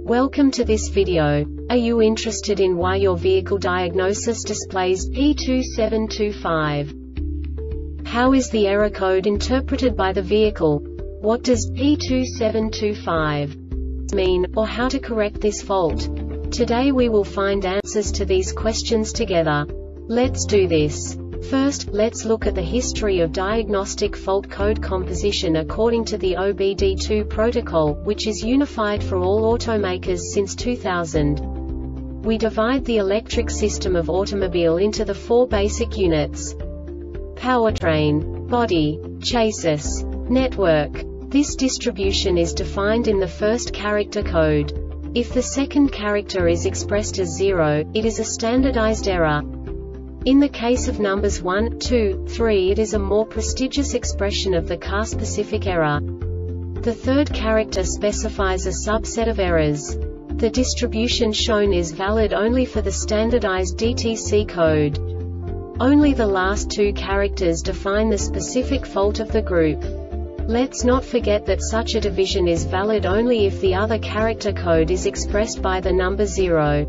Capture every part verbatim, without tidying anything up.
Welcome to this video. Are you interested in why your vehicle diagnosis displays P two seven two five? How is the error code interpreted by the vehicle? What does P two seven two five mean, or how to correct this fault? Today we will find answers to these questions together. Let's do this. First, let's look at the history of diagnostic fault code composition according to the O B D two protocol, which is unified for all automakers since two thousand. We divide the electric system of automobile into the four basic units: powertrain, body, chassis, network. This distribution is defined in the first character code. If the second character is expressed as zero, it is a standardized error. In the case of numbers one, two, three, it is a more prestigious expression of the car-specific error. The third character specifies a subset of errors. The distribution shown is valid only for the standardized D T C code. Only the last two characters define the specific fault of the group. Let's not forget that such a division is valid only if the other character code is expressed by the number zero.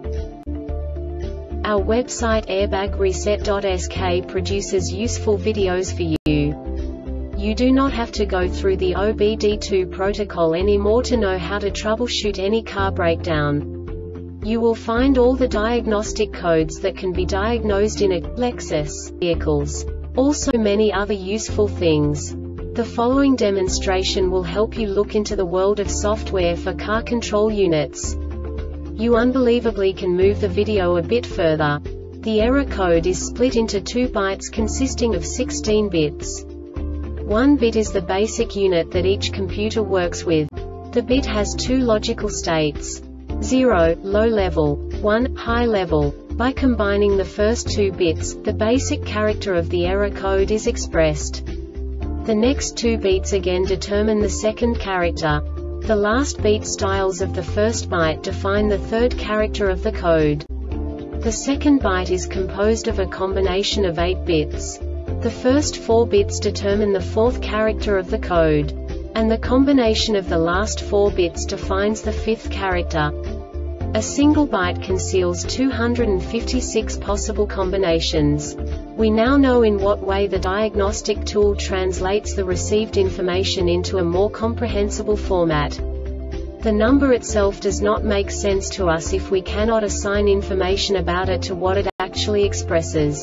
Our website airbag reset dot S K produces useful videos for you. You do not have to go through the O B D two protocol anymore to know how to troubleshoot any car breakdown. You will find all the diagnostic codes that can be diagnosed in a Lexus vehicles. Also many other useful things. The following demonstration will help you look into the world of software for car control units. You unbelievably can move the video a bit further. The error code is split into two bytes consisting of sixteen bits. One bit is the basic unit that each computer works with. The bit has two logical states: zero, low level, one, high level. By combining the first two bits, the basic character of the error code is expressed. The next two bits again determine the second character. The last beat styles of the first byte define the third character of the code. The second byte is composed of a combination of eight bits. The first four bits determine the fourth character of the code. And the combination of the last four bits defines the fifth character. A single byte conceals two hundred fifty-six possible combinations. We now know in what way the diagnostic tool translates the received information into a more comprehensible format. The number itself does not make sense to us if we cannot assign information about it to what it actually expresses.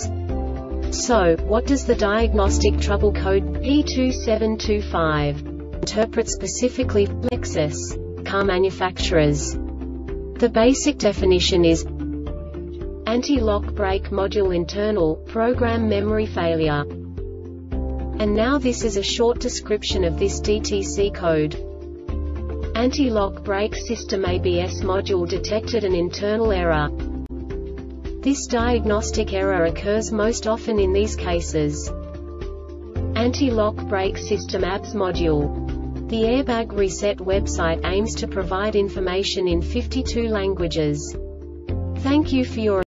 So, what does the diagnostic trouble code P two seven two five interpret specifically for Lexus car manufacturers? The basic definition is anti-lock brake module internal program memory failure. And now this is a short description of this D T C code. Anti-lock brake system A B S module detected an internal error. This diagnostic error occurs most often in these cases: anti-lock brake system A B S module. The Airbag Reset website aims to provide information in fifty-two languages. Thank you for your